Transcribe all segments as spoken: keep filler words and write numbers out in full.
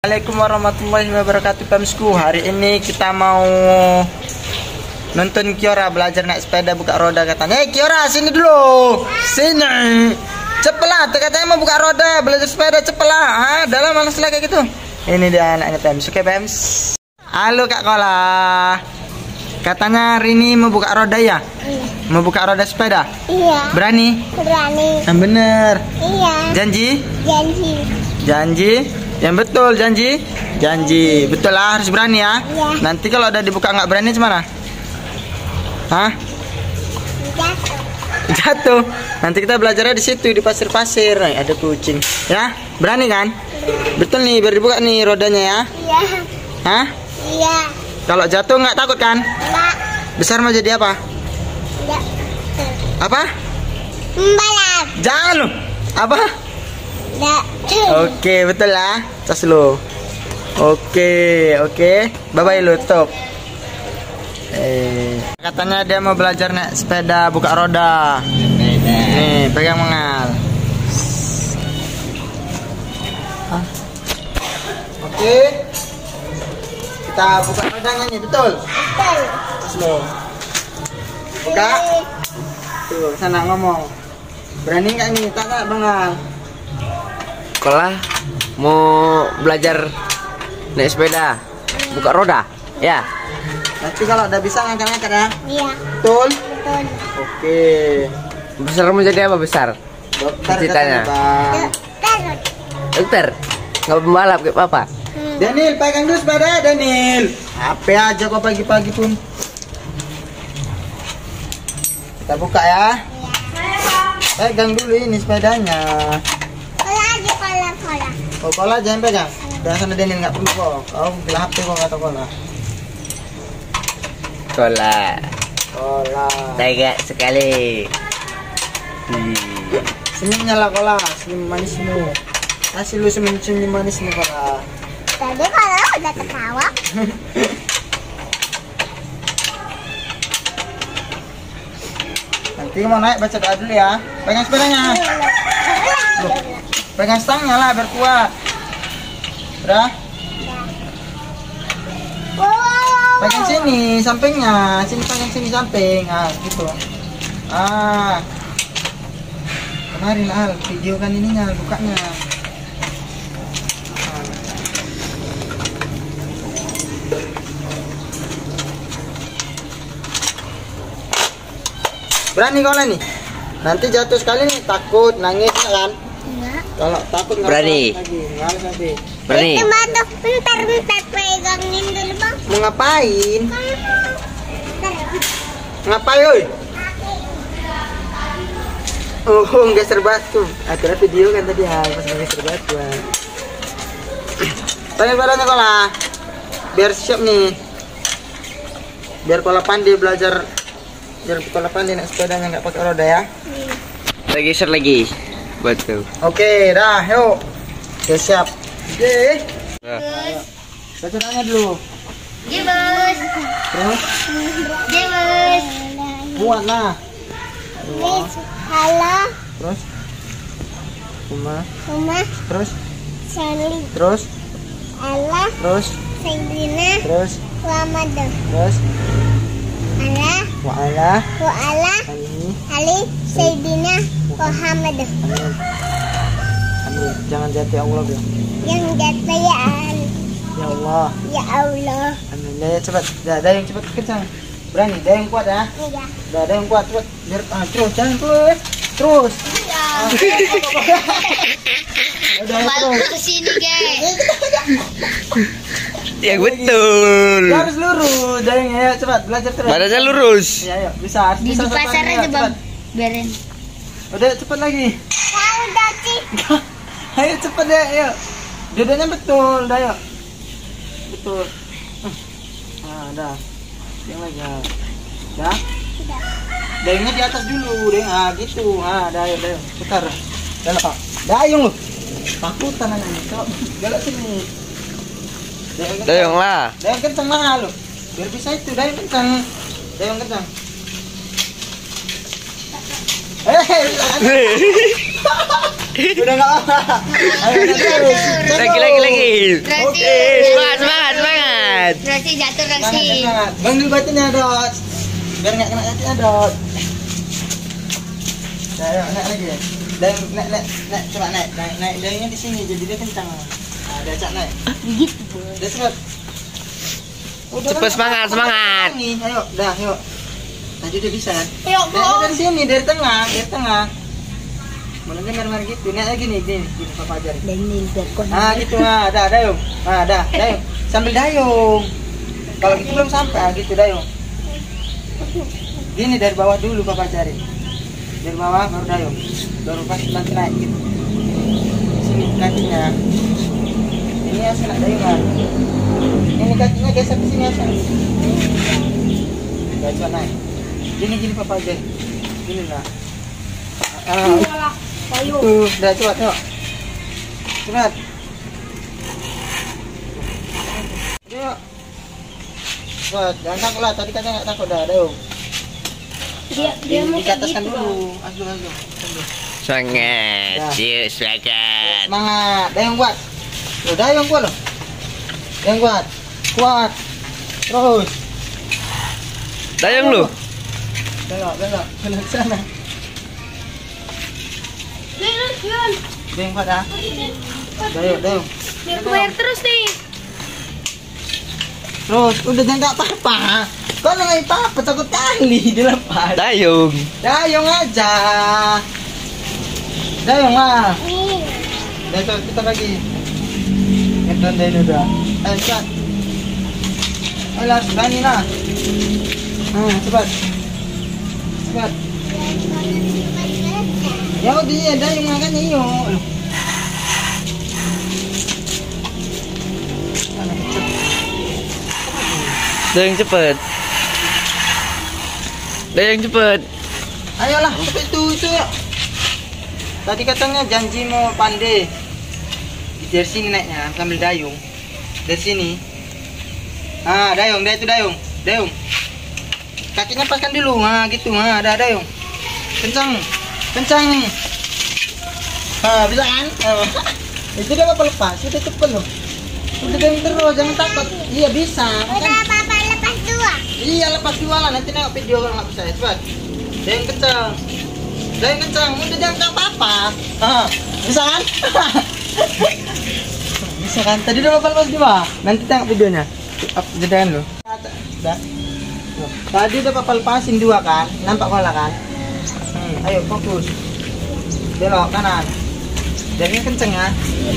Assalamualaikum warahmatullahi wabarakatuh Pamsku. Hari ini kita mau nonton Kiora belajar naik sepeda buka roda katanya. Eh Kiora sini dulu. Sini. Cepatlah, katanya mau buka roda belajar sepeda cepatlah. Ah, dalam malas lah kayak gitu. Ini dia anaknya Pams. Oke Pams. Halo Kak Kola. Katanya hari ini mau buka roda ya? Iya. Mau buka roda sepeda? Iya. Berani? Berani. Yang bener. Iya. Janji? Janji. Janji? Yang betul janji? Janji. Betul lah, harus berani ya. Iya. Nanti kalau udah dibuka nggak berani gimana? Hah? Jatuh. Jatuh. Nanti kita belajarnya di situ di pasir-pasir. Nah, ada kucing. Ya, berani kan? Betul nih, biar dibuka nih rodanya ya. Iya. Hah? Iya. Kalau jatuh nggak takut kan? Enggak. Besar mau jadi apa? Enggak. Apa? Membalap. Jangan lu. Apa? Enggak. Oke, betul lah. Tas lu. Oke, oke. Bye bye lu, top. Eh, katanya dia mau belajar naik sepeda buka roda. Nih, pegang mengal. Hah? Oke. Kita buka rodanya nih, betul. Betul. Tas lu. Buka. Tuh, sana ngomong. Berani nggak nih? Tak tak bengal. Sekolah mau belajar naik sepeda buka roda ya. Nanti kalau udah bisa ngangkat-ngangkat ya. Iya. Betul. Betul. Oke. Besar mau jadi apa besar? Dokter Cita-citanya. katanya, Bang. Dokter. Dokter nggak pembalap kayak papa. Hmm. Daniel, pegang dulu sepeda Daniel. H P aja kok pagi-pagi pun. Kita buka ya. Iya. Pegang dulu ini sepedanya. Kola aja kola kola. Oh, kola jangan pegang. Jangan sama Daniel nggak perlu kok. Kau bilang H P kok kata kola. Sekolah Kola. tegak sekali. Hmm. Senyumnya lah kola, senyum manismu. Kasih lu senyum-senyum manismu kola. Tadi kola udah ketawa. Nanti mau naik baca doa dulu ya. Pegang sepedanya. Loh, pegang stangnya lah biar kuat. Udah? Pegang sini sampingnya. Sini pegang sini samping. Ah, gitu. Ah. Kemarin Al, video kan ininya bukanya. Berani kau lah nih. Nanti jatuh sekali nih takut nangis kan? Enggak. Kalau takut nggak Berani. usah lagi, nangis nanti. Berani. Itu batuk. Bentar bentar pegangin dulu bang. Mau ngapain? Bentar. Ngapain oi? Oh, geser batu. Akhirnya video kan tadi ya, pas geser batu. Tanya badannya kola. Biar siap nih. Biar kola pandai belajar. Biar kola pandai naik sepedanya nggak pakai roda ya. Lagi geser lagi. Betul. Oke, dah, yuk. Oke, siap. Oke. Nah. Baca doanya dulu. Jebus. Terus, Jebus. buat lah. Bis. Halo. Terus, Uma. Rumah. Terus, Sally. terus, Allah. terus, Sayyidina. terus, Ramadan. terus. Allah. Wa'ala. Wa Allah. Amin. Ali. Sayyidina. Muhammad. Amin. Amin. Jangan jatuh ya Allah biar. Yang jatuh ya Allah. Ya Allah. Ya Allah. Amin. Dah cepat. Dah, dah yang cepat kencang. Berani. Dah yang kuat ya. Iya. Dah, dah yang kuat cepat. Biar ah, terus jangan terus. Terus. Ah, udah ya, terus. ke sini, guys. Ya betul. Ya, harus lurus. Dah yang ya cepat belajar terus. Badannya lurus. Ya, ayo bisa. Harus Di bisa pasar satu hari, aja, ya, Bang. cepat. Biarin. Udah cepat lagi. Tahu dati. Ayo cepat ya, ayo. Dudanya betul, dah yuk. Betul. Nah, dah. Yang lagi. Ya. Dah. Sudah. Dayungnya di atas dulu, deh. Ah, gitu. Ah, dah yuk, dah yuk. Putar. Dah lo. Dayung lu. Takutan aja nih. Kalau galak sini. Dayung kencang. Dayung lah. Dayung kencang lah lu. Biar bisa itu, dayung kencang. Dayung kencang. Eh, udah nggak apa. Ayo, terus. Lagi lagi lagi. Rasi. Oke, semangat semangat semangat. Rasi jatuh Semangat, Rasi. semangat. Bang dulu batunya dot. Biar nggak kena kakinya dot. Nah, ayo, naik lagi. Dan naik naik naik coba naik naik naik dayungnya di sini jadi dia kencang. Nah, dia cak naik. Dia cepat. Udah, Cepet, kan? semangat, semangat. Nih, ayo, dah, yuk. Tadi udah bisa kan? Yuk, Naik dari sini, dari tengah, dari tengah. Mulanya merah-merah gitu, naik lagi nih, gini, gini, papa ajarin. Nah, gitu, nah, dah, dayung. Nah, dah, dayung. Sambil dayung. Kalau gitu belum sampai, ah, gitu, dayung. Gini, dari bawah dulu papa ajarin. Dari bawah, baru dayung. Baru pas nanti naik, gitu. Sini, kakinya. Ini asal nak dayungan. Ini kakinya geser ke sini asal. Gak coba naik. Gini, gini papa ajarin. Gini lah. Ah, tuh, udah cepat, yuk. Cepat. Yuk. Cepat, jangan takut lah. Tadi katanya nggak takut dah, dayung. Dia dia Di, mau kayak diataskan gitu. dulu. Asu, asu. Semangat. Ya. Yuk, semangat. Semangat, dayung kuat. Loh, dayung kuat loh. Dayung kuat. Kuat. Terus. Dayung lu. Belok, belok. Belok ke sana. Terus, Yun. Dayung kuat ah. Dayung, dayung. Biar bayar terus nih. Terus, udah jangan nggak apa-apa. Kau nggak apa-apa, takut kali dilepas. Dayung. Dayung aja. Dayung lah. Nih. Dayung kita lagi. Ngeton dayung udah. Ayo cepat. Ayo lah, berani lah. Hmm, cepat. Cepat. Ya udah ya, dayung makanya yuk. Dayung cepet. Dayung cepet. Ayolah, cepet itu itu. Tadi katanya janji mau pandai. Dari sini naiknya sambil dayung. Dari sini. Ah, dayung, dah itu dayung. Dayung. Kakinya paskan dulu. Ah, gitu. Ah, ada dayung. Kencang. Kencang nih. Ah, bisa kan? Ah. Itu dia apa lepas? Itu cepet loh. Udah dayung terus, jangan takut. Iya bisa. Udah papa lepas dua. Iya lepas dua lah, nanti nengok video kalau nggak percaya. Cepat. Dayung kencang. Dayung kencang. Udah jangan tak apa-apa. Ah, bisa kan? Bisa kan? Tadi udah bapak lepas dua. Nanti tengok videonya. Up jedain lo. Udah. Loh, tadi udah bapak lepasin dua kan? Nampak bola kan? Hmm, ayo fokus. Belok kanan. Dayungnya kenceng ya.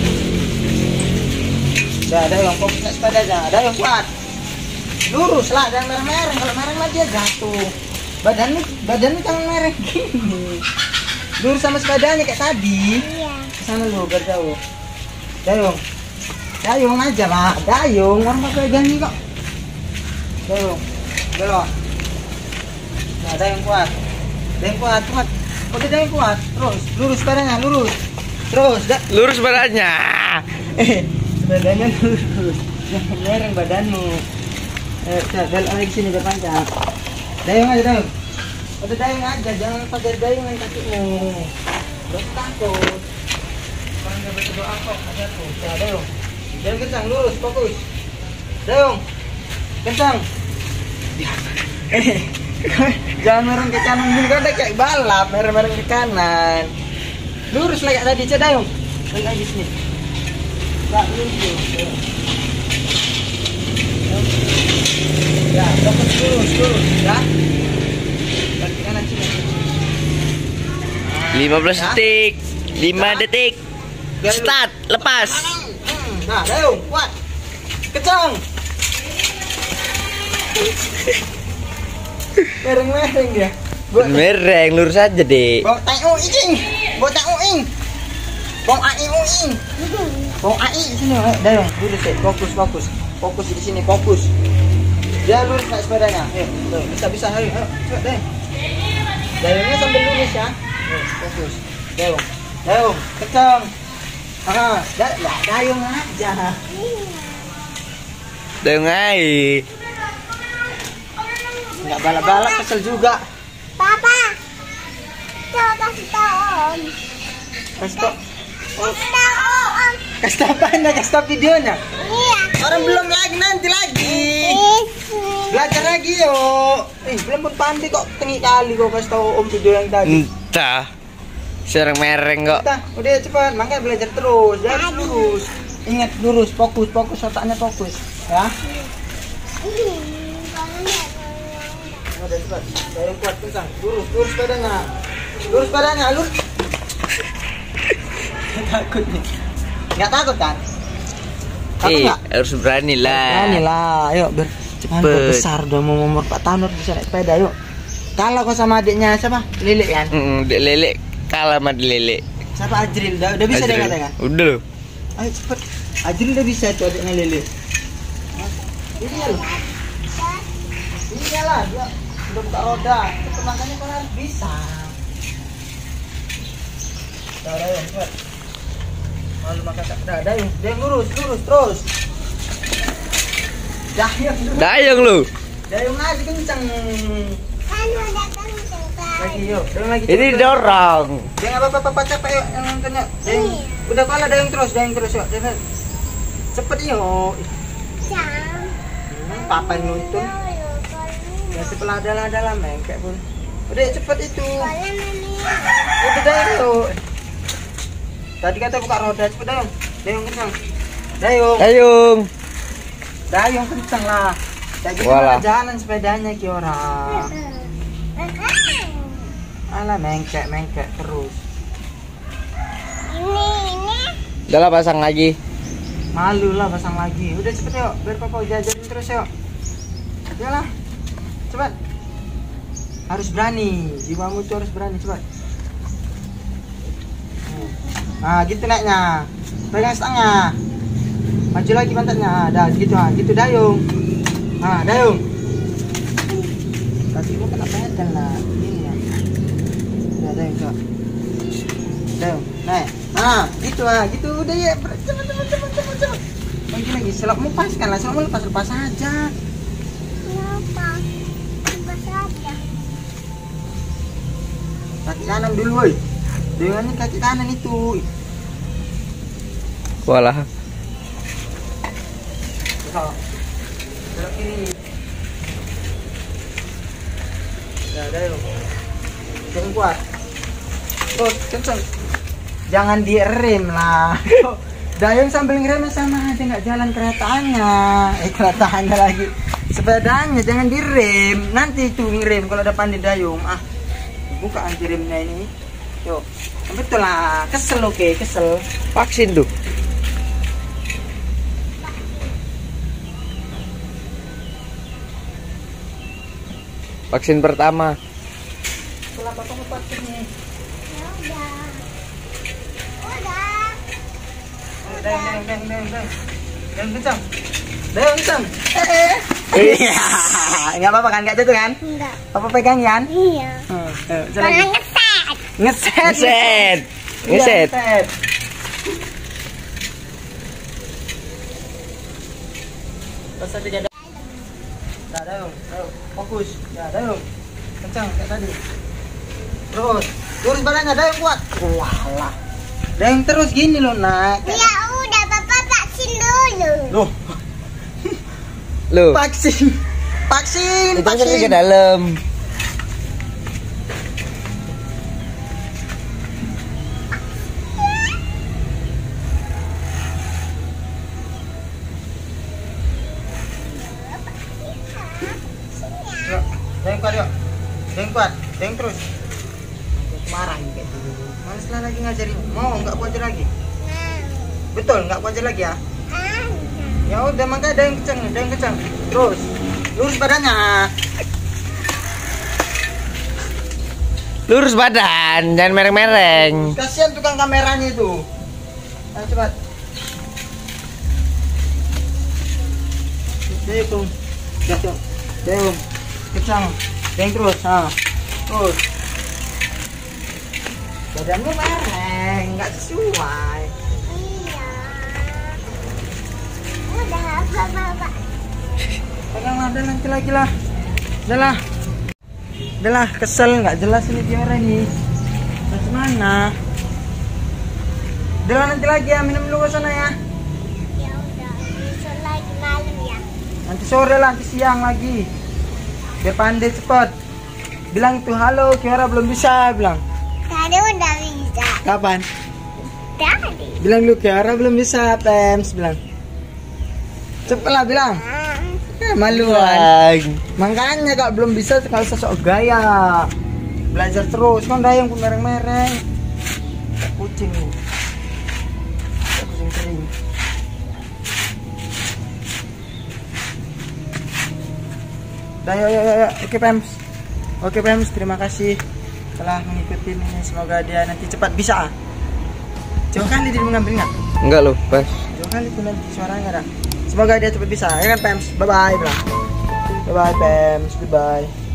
Udah, dayung fokus naik sepeda aja. Dayung kuat. Lurus lah, jangan mereng-mereng. Kalau mereng lah dia jatuh. Badannya, badannya jangan mereng gini. Lurus sama sepedanya kayak tadi. Iya. Kesana lu, biar jauh. Dayung. Dayung aja lah. Dayung, orang pakai gani kok. Dayung. Belok. Nah, dayung kuat. Dayung kuat, kuat. Udah dayung kuat. Terus, lurus sepedanya, lurus. Terus, dah. Lurus badannya. Eh, sepedanya lurus. Jangan mereng badanmu. Eh, udah, belok lagi sini biar panjang. Dayung aja, dayung. Udah dayung aja, jangan pakai dayung yang kakimu. Udah takut. Orang nggak baca doa kok, ada tuh. Ya, dayung. Dayung kencang, lurus, fokus. Dayung, kencang. Eh, jangan mereng ke kanan dulu, kan ada kayak balap, mereng-mereng ke kanan. Lurus lah kayak tadi, cek dayung. Balik lagi sini. Nggak lurus. Ya, fokus lurus, lurus, ya. Balik kanan sini. lima belas Ya. detik. lima detik. Dayung. Start, lepas. Nah, dayung, kuat. Kencang. Mereng-mereng dia. Buat Mereng, lurus aja deh. bong tai uing. Bong tai uing. Bong ai uing. Bong ai sini, ayo, dayung. Lurus deh, fokus, fokus. Fokus di sini, fokus. Dia lurus naik sepedanya. Ayo, tuh, bisa bisa ayo, ayo, ayo, dayung. Dayungnya sambil lurus ya. Ayo, fokus. Dayung. Dayung, kencang. Ah, dah, lah, dayung aja. Dayung aja. Enggak balap-balap kesel juga. Papa. Coba Om. Kasih tau. Oh, Tahu Om. kasih tau apanya? Kasih tau videonya. Iya. Orang belum lagi, nanti lagi. Belajar lagi yuk. Eh, belum pun pandai kok, tinggi kali kok kasih tau om video yang tadi. Entah. Serang mereng kok. Udah, udah cepat, makanya belajar terus, jangan lurus. Ingat lurus, fokus, fokus, otaknya fokus, ya. Udah cepat, saya kuat kencang, lurus, lurus badannya, lurus badannya, lurus. Takut nih, nggak takut kan? Takut Eh, nggak? harus berani lah. Berani lah, ayo ber. Cepat Cepet. besar, udah mau umur empat tahun udah bisa naik sepeda, yuk. Kalau kau sama adiknya siapa? Lili kan? Mm, Dek Lele kalah sama Dek Lele. Siapa Ajril? Udah, udah bisa dia Ajril. katakan? Udah loh. Ayo cepet. Ajril udah bisa tuh adiknya Lili. Ini loh. Iya lah, dia udah buka roda. Cepet makanya kau harus bisa. Udah, udah, yuk, cepet. Malu makan tak udah, udah, yuk. Dia lurus, lurus terus. Dayung, lurus. Dayung lu. Dayung aja kencang. Kan udah kenceng kan. Lagi yuk, dayung lagi. Ini cepet. dorong. Dia nggak apa-apa, apa capek yuk yang nontonnya. Dayung. Udah kalah dayung terus, dayung terus yuk. Cepet, cepet yuk. Jam. Hmm, papa yang nonton. Ya sebelah dalam dalam mengkek pun. Udah cepet itu. Udah dayung tuh. Tadi kata buka roda, cepet dayung. Dayung kencang. Dayung. Dayung. Dayung kencang lah. Kayak gitu Walah. mana jalan sepedanya ki orang. Alah mengkek mengkek terus. Ini ini. Udah lah pasang lagi. Malu lah pasang lagi. Udah cepet yuk, biar papa jajarin terus yuk. Yalah, cepet. Harus berani, jiwamu tuh harus berani, cepet. Nah, gitu naiknya. Pegang setengah. Maju lagi pantatnya. Ah, dah gitu ah, gitu dayung. Ah, dayung. Kakimu kena pedal lah. Ini ya. Udah dayung, coba. Dayung, naik. Ah, gitu ah, gitu udah ya. Cepet cepet cepet cepet cepet. Lagi lagi, selapmu lepaskan lah, selapmu lepas lepas aja. Kenapa? Lepas aja. Kaki kanan dulu, woi. Dengan kaki kanan itu. Walah. Belok. Belok kiri. Ya, dayung. Jangan kuat. Terus kenceng. Jangan direm lah. Dayung sambil ngerem sama aja nggak jalan keretaannya. Eh keretaannya lagi. Sepedanya jangan direm. Nanti itu ngerem kalau ada pandai dayung. Ah, buka anti remnya ini. Yuk. Betul lah. Kesel oke, kesel. Vaksin tuh. Vaksin pertama. Setelah papa mau vaksin nih. Ya udah. Udah. Dayung, dayung, dayung, dayung, dayung. Dayung kencang. Dayung kencang. Iya. Enggak apa-apa kan? Enggak jatuh kan? Enggak. Papa pegang Yan. Iya. Hmm. Ayo, coba Karena lagi. ngeset. Ngeset. Ngeset. Iya, Ngeset. ngeset. Terus tadi dia Dah, dayung, dayung. Fokus. Ya, dayung. Kencang kayak tadi. Terus. Lurus badannya, dayung kuat. Walah. Dayung terus gini loh, nak. Ya udah, Papa vaksin dulu. Loh, Lu. vaksin. Vaksin, Itu kan ke vaksin. dalam. Yuk, dayung kuat yuk. Dayung kuat, dayung terus. Marah nih kayak dulu. Males lah lagi ngajarin. Mau nggak aku ajar lagi? Betul, nggak aku ajar lagi ya? Ya udah makanya dayung kencang, dayung kencang. Terus, lurus badannya. Lurus badan, jangan mereng-mereng. Kasihan tukang kameranya itu. Ayo cepat. Dayung, dayung, dayung, kencang, dayung terus. Nah, terus. Badanmu mereng, nggak sesuai. Iya. Udah, Papa. Pegang ada nanti lagi lah. Udah lah. Udah lah, kesel nggak jelas ini biara ini. Nah, Gimana? Udah nanti lagi ya, minum dulu ke sana ya. Ya udah, besok lagi malam ya. Nanti sore lah, nanti siang lagi. Biar pandai cepet. Bilang tuh halo, Kiara belum bisa bilang. Tadi udah bisa. Kapan? Tadi. Bilang dulu Kiara belum bisa, Pems bilang. Cepet lah bilang. Ah, Eh, maluan. Makanya kalau belum bisa kalau sosok gaya. Belajar terus kan dayang pun mereng-mereng. Kucing nih. Kucing kering. Dah, yuk, yuk, yuk. Oke, Pems. Oke, Pems, terima kasih telah mengikuti ini. Semoga dia nanti cepat bisa. Jauh kali dia mengambil ingat. Enggak loh, pas. Jauh kali tuh nanti suaranya dah. Semoga dia cepat bisa. Ya kan, Pems? Bye-bye, bilang. Bye-bye, Pems. Goodbye.